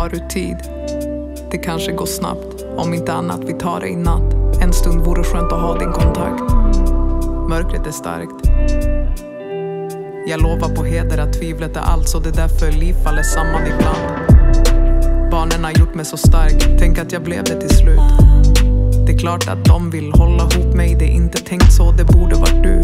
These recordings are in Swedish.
Har du tid? Det kanske går snabbt. Om inte annat, vi tar det i natt. En stund vore skönt att ha din kontakt. Mörkret är starkt. Jag lovar på heder att tvivlet är allt, så det därför liv faller samman ibland. Barnen har gjort mig så stark. Tänk att jag blev det till slut. Det är klart att de vill hålla ihop mig. Det är inte tänkt så, det borde varit du.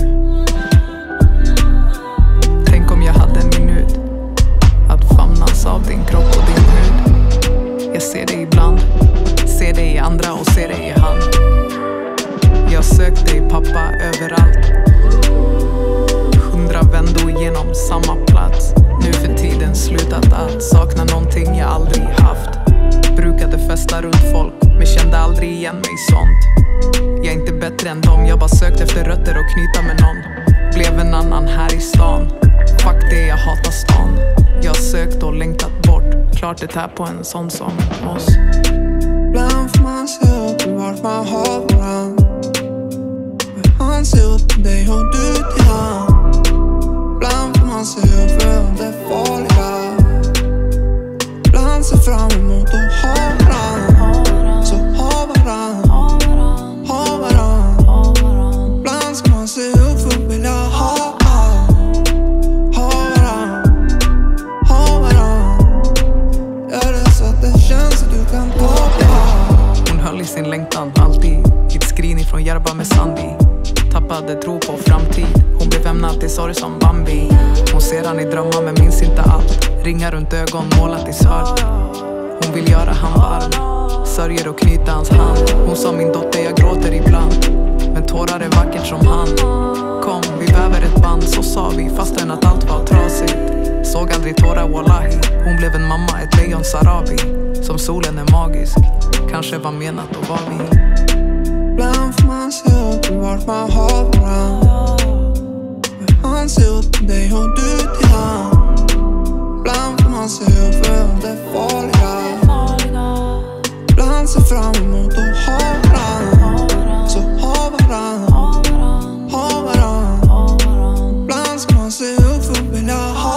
Tänk om jag hade en minut att famnas av din kropp och din hud. Jag ser det ibland, ser det i andra och ser det i han. Jag sökte dig pappa överallt. 100 vändor genom samma plats. Nu för tiden slutat att sakna någonting jag aldrig haft. Brukade festa runt folk, men kände aldrig igen mig sånt. Jag är inte bättre än dem, jag bara sökt efter rötter och knyta med någon. Blev en annan här i stan. Fuck det, jag hatar stan. Jag har sökt och längtat bort. Klart det här på en sån som oss. Ibland får man se upp vart man har varann. Han ser upp till dig och du till han. Ibland får man se upp för det farliga. Ibland ser fram emot att ha varann. Så ha varann, ha varann. Ibland ska man se upp för att vilja ha. Ha varann, ha varann. Gör det så att det känns att du kan ta på. Hon höll i sin längtan alltid. Ett skrin ifrån Järba med Sandi. Tappade tro på framtid. Hon blev ämnad till sorg som Bambi. Hon ser han i drömmar men minns inte allt. Ringar runt ögon målat i svart. Hon vill göra han varm. Sörjer och knyta hans hand. Hon sa min dotter jag gråter ibland. Men tårar är vackert som han. Kom vi väver ett band, så sa vi fastän att allt var trasigt. Såg aldrig tårar wallahi. Hon blev en mamma, ett lejon sarabi. Som solen är magisk. Kanske var menat att vara vi. Ibland får man se upp vart man har varann. Han ser upp till dig och du till han. Ibland får man se upp för det farliga. Ibland ser fram emot att ha varann. Så ha varann, ha varann. Ibland ska man se upp för att vilja ha.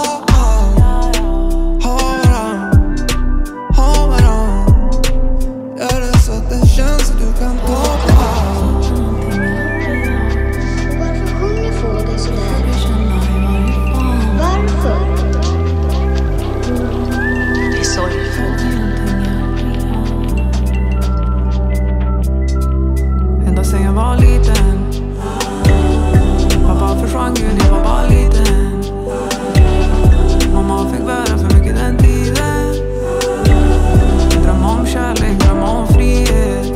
Ha varann, ha varann. Gör det så att det känns att du kan ta på. Sen jag var liten. Pappa försvann ju när jag var bara liten. Mamma fick bära för mycket den tiden. Drömma om kärlek, drömma om frihet.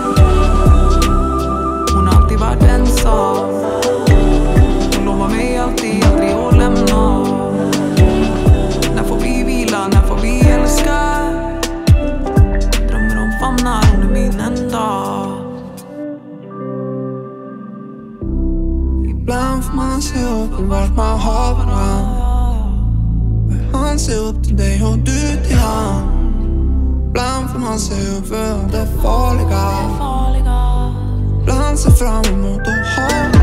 Hon har alltid varit ensam. Hon lovar mig alltid, aldrig att lämna. När får vi vila, när får vi älska? Drömmer om famnar, hon är min enda. Ibland får man se upp vart man har varann. Han ser upp till dig och du till han. Ibland får man se upp för det farliga. Ibland ser fram emot att ha.